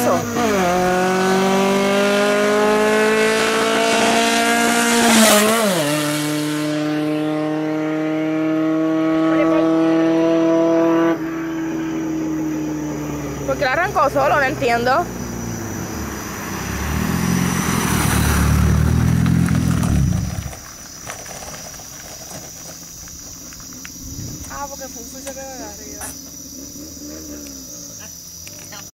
pasó? ¿Por qué la arrancó solo? No entiendo. Ah, porque fue un fusil de arriba.